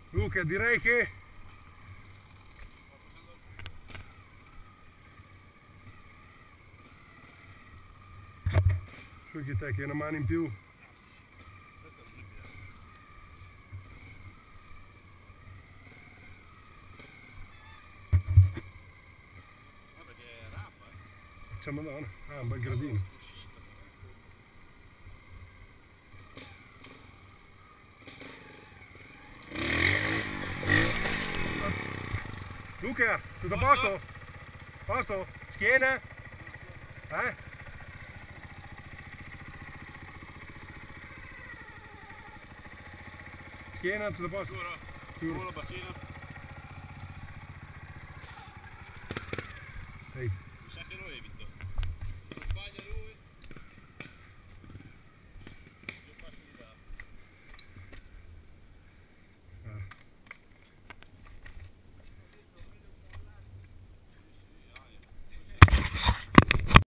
Luca, direi che su che te che hai una mano in più. C'è Madonna, un bel gradino. Luca, tutto a posto? Posto? Schiena? Schiena, tutto a posto? Sicuro? Bacino? Ehi.